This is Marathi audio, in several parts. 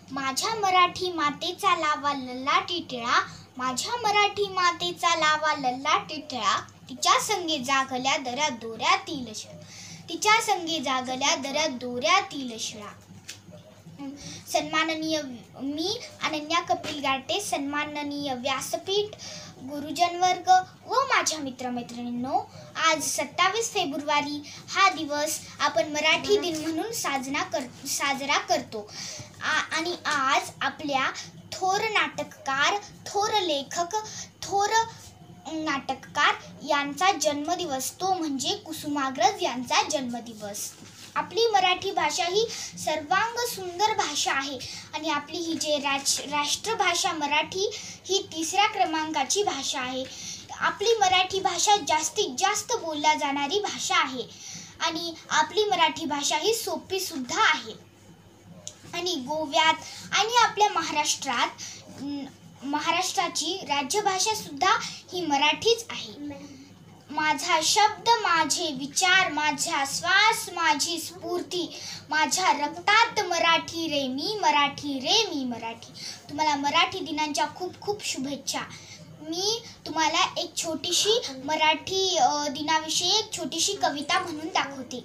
माझ्या मराठी मातेचा लावा ललाटी टिळा, माझ्या मराठी मातेचा लावा ललाटी टिळा, तिच्या संगे जागल्या दऱ्या दोऱ्यातील शिळा, तिच्या संगे जागल्या दऱ्या दोऱ्यातील शिळा. सन्माननीय मी अनन्या कपिल गारटे, सन्माननीय व्यासपीठ, गुरुजन वर्ग व माझ्या मित्रमैत्रिणींनो, आज 27 फेब्रुवारी हा दिवस आपण मराठी दिन म्हणून साजरा करतो. आणि आज आपल्या थोर नाटककार, थोर लेखक, थोर नाटककार यांचा जन्मदिवस, तो म्हणजे कुसुमाग्रज यांचा जन्मदिवस. आपली मराठी भाषा ही सर्वांग सुंदर भाषा आहे आणि आपली ही जे राष्ट्रभाषा मराठी ही 3ऱ्या क्रमांकाची भाषा आहे. आपली मराठी भाषा जास्तीत जास्त बोलल्या जाणारी भाषा आहे आणि आपली मराठी भाषा ही सोपी सुद्धा आहे. आणि गोव्यात आणि आपल्या महाराष्ट्राची राज्यभाषा सुद्धा ही मराठीच आहे. माझा शब्द, माझे विचार, माझा श्वास, माझी स्फूर्ती, माझ्या रक्तात मराठी रे मी, मराठी रे मी मराठी. तुम्हाला मराठी दिनांच्या खूप खूप शुभेच्छा. मी तुम्हाला एक छोटीशी मराठी दिनाविषयी एक छोटीशी कविता म्हणून दाखवते.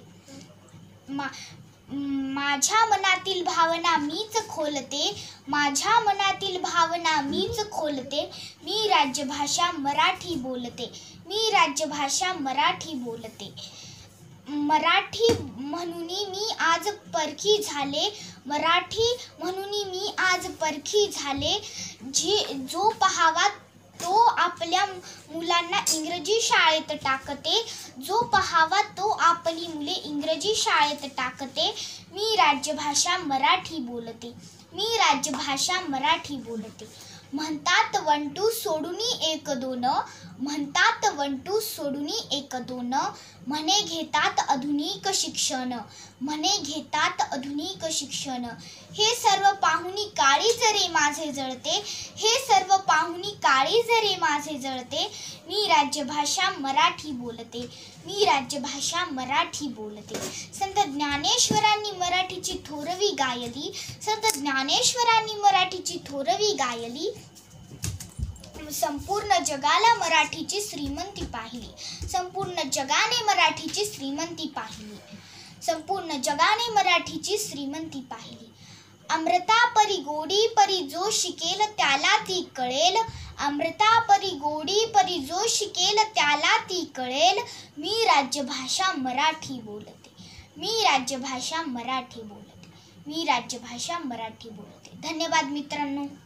माझ्या मनातील भावना मीच खोलते, माझ्या मनातील भावना मीच खोलते, मी राज्यभाषा मराठी बोलते, मी राज्यभाषा मराठी बोलते. मराठी म्हणून मी आज परखी झाले, मराठी म्हणून मी आज परखी झाले. जो पहावा तो आपल्या मुलांना इंग्रजी शाळेत टाकते, जो पहावा तो आपली मुले इंग्रजी शाळेत टाकते. मी राज्यभाषा मराठी बोलते, मी राज्यभाषा मराठी बोलते. म्हणतात 1 2 सोडूनी 1 2, म्हणतात 1 2 सोडूनी 1 2, म्हणे घेतात आधुनिक शिक्षण, म्हणे घेतात आधुनिक शिक्षण. हे सर्व पाहुणी काळीज रे माझे जळते, हे सर्व पाहुणी काळीज रे माझे जळते. मी राज्यभाषा मराठी बोलते, मी राज्यभाषा मराठी बोलते. संत ज्ञानेश्वरांनी मराठीची थोरवी गायली, संत ज्ञानेश्वरांनी मराठीची थोरवी गायली. संपूर्ण जगाला मराठीची श्रीमंती पाहिली, संपूर्ण जगाने मराठीची श्रीमंती पाहिली, संपूर्ण जगाने मराठीची श्रीमंती पाहिली. अमृता परी गोडी परी जो शिकेल त्याला ती कळेल, अमृता परी गोडी परी जो शिकेल त्याला ती कळेल. मी राज्यभाषा मराठी बोलते, मी राज्यभाषा मराठी बोलते, मी राज्यभाषा मराठी बोलते. धन्यवाद मित्रांनो.